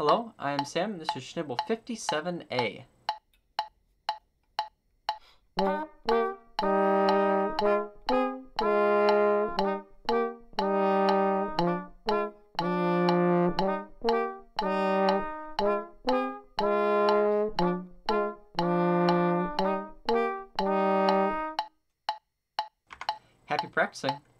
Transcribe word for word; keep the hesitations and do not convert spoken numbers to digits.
Hello, I am Sam, and this is Schnibble fifty-seven A. Happy practicing.